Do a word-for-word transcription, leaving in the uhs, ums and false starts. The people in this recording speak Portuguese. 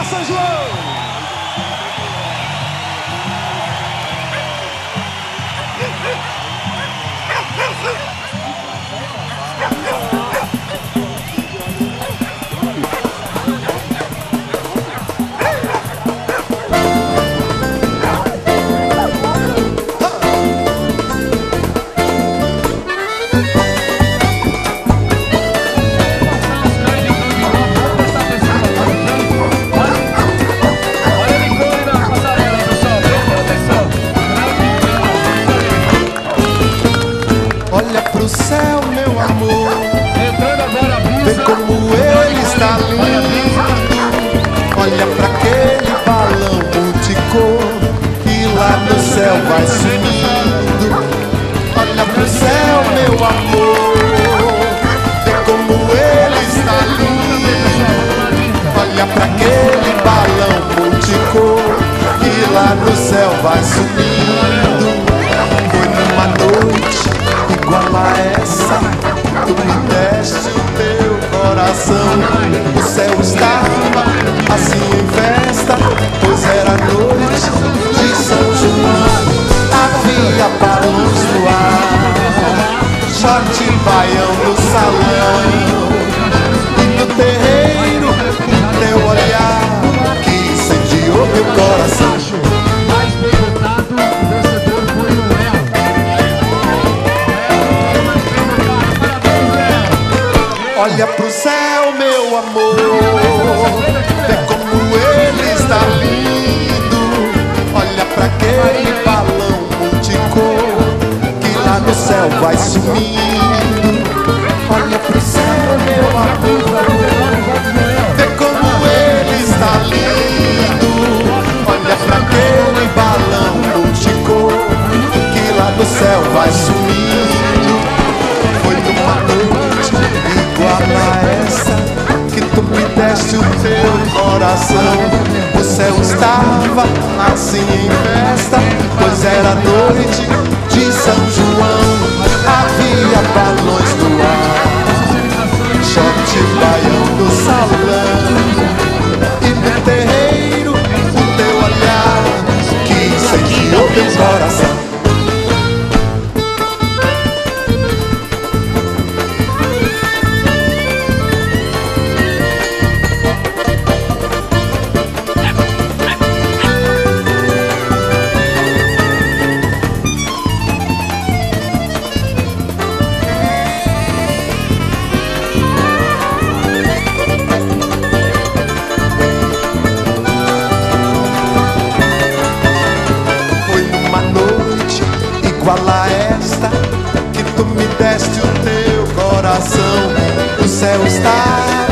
São João! Olha pro céu, meu amor, vê como ele está lindo. Olha pra aquele balão multicor que lá no céu vai sumindo. Olha pro céu, meu amor, vê como ele está lindo. Olha pra aquele balão multicor que lá no céu vai sumindo. Foi numa noite igual a essa, tu me deste o teu coração. O céu estava assim em festa, pois era noite de São João. Havia balões no ar, short e baião no salão. E no terreiro, teu olhar que incendiou meu coração. Olha pro céu, meu amor, vê como ele está lindo. Olha pra aquele balão multicor que lá no céu vai sumindo. Olha pro céu, meu amor, vê como ele está lindo. Olha pra aquele balão multicor que lá no céu vai sumindo. Foi numa noite igual a essa que tu me deste o teu coração. O céu estava assim em festa, pois era noite de São João. Havia balões no ar, short e baião no salão. E no terreiro, o teu olhar que incendiou meu coração. Igual a esta que tu me deste o teu coração. O céu está